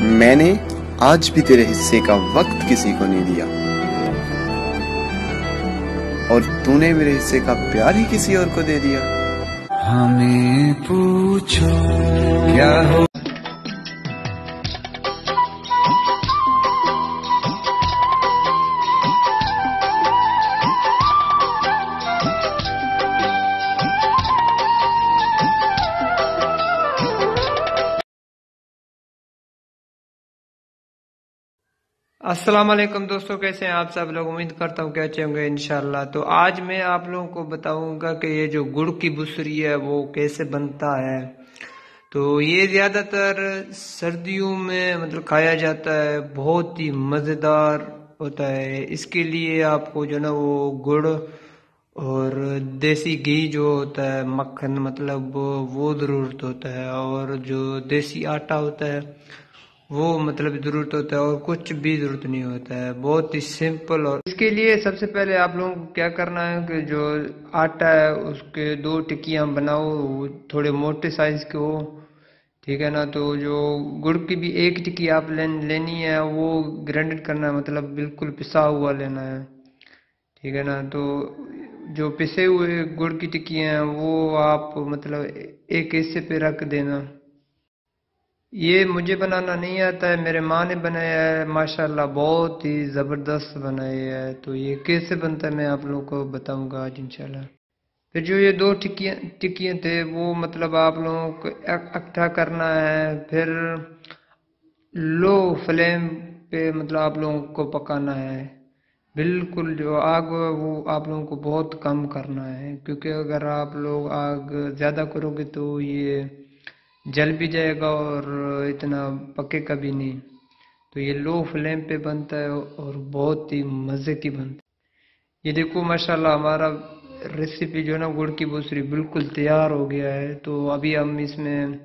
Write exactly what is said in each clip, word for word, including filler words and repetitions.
मैंने आज भी तेरे हिस्से का वक्त किसी को नहीं दिया, और तूने मेरे हिस्से का प्यार ही किसी और को दे दिया। हमें पूछो क्या हो। अस्सलाम वालेकुम दोस्तों, कैसे हैं आप सब लोग। उम्मीद करता हूँ कि अच्छे होंगे इंशाल्लाह। तो आज मैं आप लोगों को बताऊंगा कि ये जो गुड़ की बुसरी है वो कैसे बनता है। तो ये ज़्यादातर सर्दियों में मतलब खाया जाता है, बहुत ही मज़ेदार होता है। इसके लिए आपको जो ना वो गुड़ और देसी घी जो होता है, मक्खन मतलब वो ज़रूरत होता है, और जो देसी आटा होता है वो मतलब ज़रूरत होता है, और कुछ भी ज़रूरत नहीं होता है। बहुत ही सिंपल। और इसके लिए सबसे पहले आप लोगों को क्या करना है कि जो आटा है उसके दो टिक्कियाँ बनाओ, वो थोड़े मोटे साइज़ के हो, ठीक है ना। तो जो गुड़ की भी एक टिक्की आप ले, लेनी है, वो ग्राइंडेड करना है, मतलब बिल्कुल पिसा हुआ लेना है, ठीक है ना। तो जो पिसे हुए गुड़ की टिक्कियाँ हैं वो आप मतलब एक हिस्से पे रख देना। ये मुझे बनाना नहीं आता है, मेरे माँ ने बनाया है, माशाल्लाह बहुत ही ज़बरदस्त बनाया है। तो ये कैसे बनता है मैं आप लोगों को बताऊंगा आज इंशाल्लाह। फिर जो ये दो टिक्कियाँ टिक्कियाँ थे वो मतलब आप लोगों को इकट्ठा करना है, फिर लो फ्लेम पे मतलब आप लोगों को पकाना है। बिल्कुल जो आग है वो आप लोगों को बहुत कम करना है, क्योंकि अगर आप लोग आग ज़्यादा करोगे तो ये जल भी जाएगा और इतना पकेगा भी नहीं। तो ये लो फ्लेम पे बनता है और बहुत ही मज़े की बनती है। ये देखो माशाल्लाह हमारा रेसिपी जो है ना गुड़ की बुसरी बिल्कुल तैयार हो गया है। तो अभी हम इसमें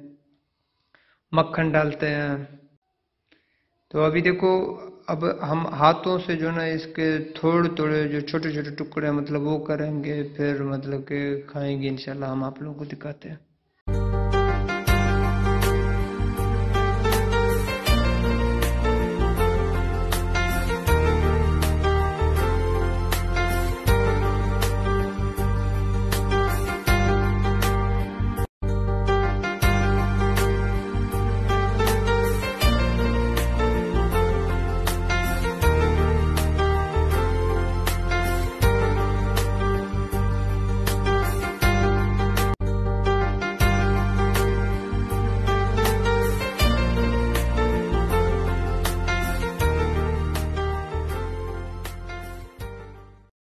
मक्खन डालते हैं। तो अभी देखो, अब हम हाथों से जो ना इसके थोड़े थोड़े जो छोटे छोटे टुकड़े मतलब वो करेंगे, फिर मतलब के खाएंगे इंशाल्लाह। हम आप लोगों को दिखाते हैं।